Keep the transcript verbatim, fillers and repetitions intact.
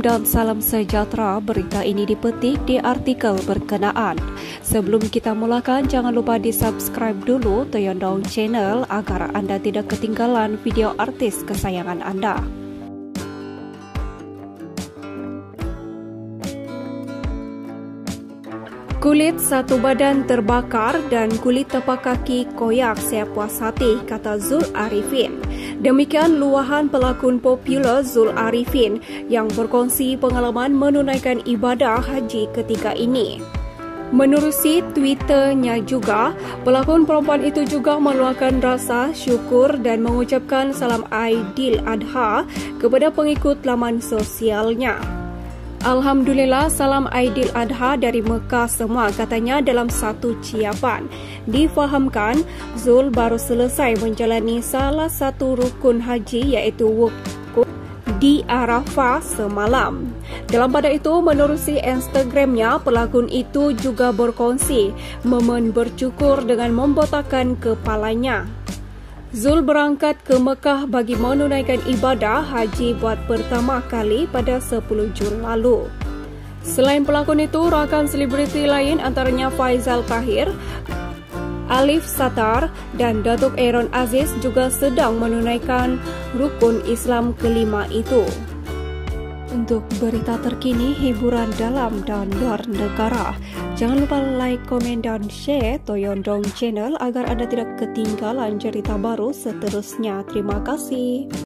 dan salam sejahtera. Berita ini dipetik di artikel berkenaan. Sebelum kita mulakan, jangan lupa di-subscribe dulu Toyon Dong Channel agar anda tidak ketinggalan video artis kesayangan anda. Kulit satu badan terbakar dan kulit tapak kaki koyak saya puas hati, kata Zul Arifin. Demikian luahan pelakon popular Zul Arifin yang berkongsi pengalaman menunaikan ibadah haji ketika ini. Menerusi Twitternya juga, pelakon perempuan itu juga meluahkan rasa syukur dan mengucapkan salam Aidiladha kepada pengikut laman sosialnya. Alhamdulillah, salam Aidiladha dari Mekah semua, katanya dalam satu ciapan. Difahamkan, Zul baru selesai menjalani salah satu rukun haji iaitu wukuf di Arafah semalam. Dalam pada itu, menerusi Instagramnya, pelakon itu juga berkongsi momen bersyukur dengan membotakkan kepalanya. Zul berangkat ke Mekah bagi menunaikan ibadah haji buat pertama kali pada sepuluh Jun lalu. Selain pelakon itu, rakan selebriti lain antaranya Faizal Tahir, Alif Satar dan Datuk Aaron Aziz juga sedang menunaikan rukun Islam kelima itu. Untuk berita terkini, hiburan dalam dan luar negara, jangan lupa like, komen dan share Toyon Dong Channel agar anda tidak ketinggalan cerita baru seterusnya. Terima kasih.